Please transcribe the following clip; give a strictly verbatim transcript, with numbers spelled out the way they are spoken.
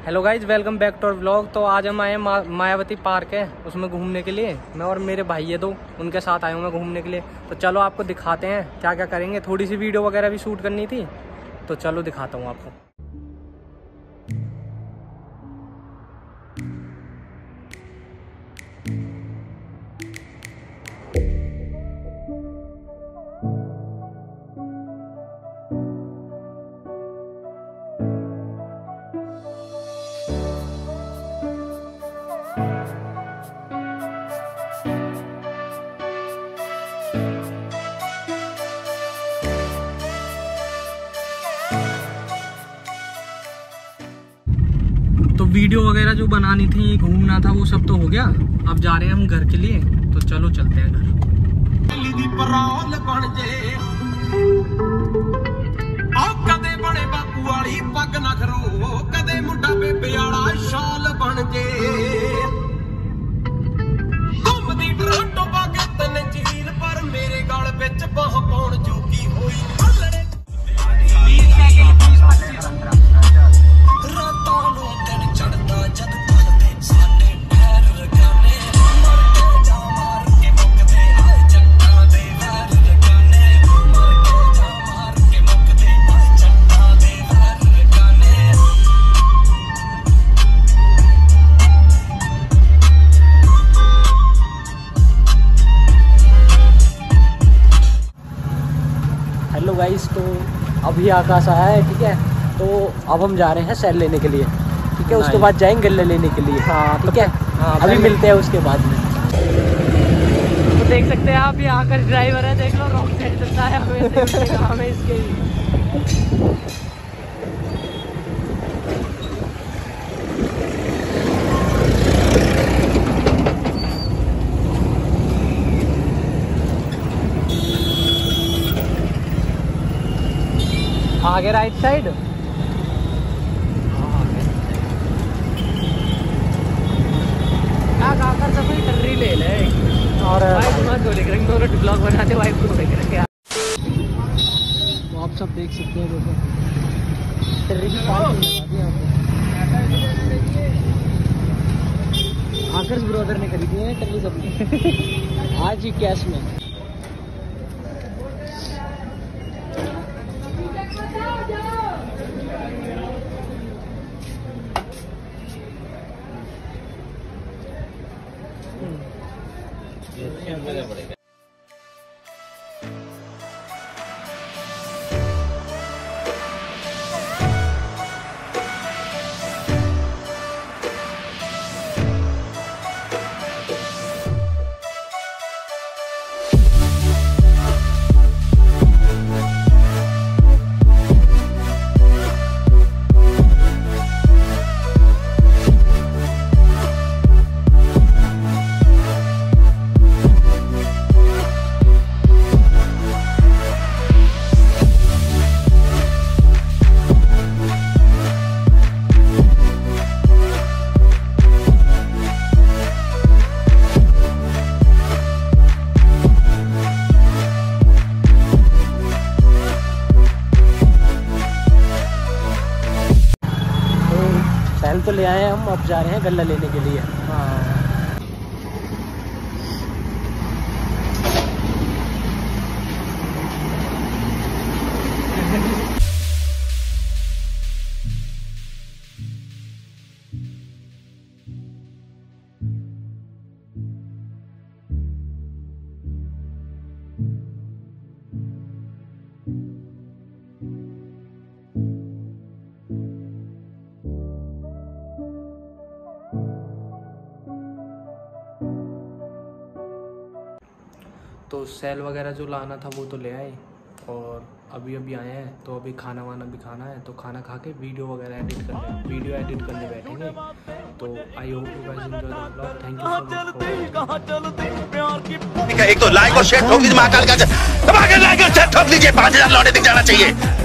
Hello guys, welcome back to our vlog. तो आज हम आए मा, मायावती पार्क है उसमें घूमने के लिए। मैं और मेरे भाई है दो, उनके साथ आए हूँ मैं घूमने के लिए। तो चलो आपको दिखाते हैं क्या क्या करेंगे। थोड़ी सी वीडियो वगैरह भी शूट करनी थी, तो चलो दिखाता हूँ आपको। तो वीडियो वगैरह जो बनानी थी, घूमना था, वो सब तो हो गया। अब जा रहे हैं हम घर के लिए, तो चलो चलते हैं घर। कदे बड़े बापू वाली पग ना खरो, कदे मुंडा बेबे वाला शाल बन जे। घूमदी टोरंटो पाके तन झील पर मेरे गल विच बाह पाउण जोगी होई। हेलो गाइस, तो अभी आकाश आया है, ठीक है। तो अब हम जा रहे हैं सैर लेने के लिए, ठीक है। उसके बाद जाएंगे गल्ले लेने के लिए, हाँ ठीक है। हाँ, अभी मिलते हैं उसके बाद में। तो देख सकते हैं आप, यहाँ का ड्राइवर है, देख लो रॉन्ग साइड चलता है। हमें हमें इसके आगे राइट साइड आकर तो कोई टर्री ले ले और दोनों ब्लॉग बनाते वाइफ को देख रहे हैं। तो आप सब देख सकते हैं, देखो टर्री की पार्किंग लगा दी आकर ब्रदर ने खरीदी है टर्री सबने आज ही कैश में। तो ले आए हम, अब जा रहे हैं गल्ला लेने के लिए। हाँ तो सेल वगैरह जो लाना था वो तो ले आए, और अभी अभी आए हैं। तो अभी खाना वाना भी खाना है, तो खाना खा के वीडियो वगैरह एडिट करने वीडियो एडिट करने बैठेंगे। तो I hope you guys enjoy the vlog. Thank you. एक तो लाइक और शेयर ठोक दीजिए, महाकाल का लाइक और शेयर ठोक लीजिए, पाँच हजार लौटे दिख जाना चाहिए।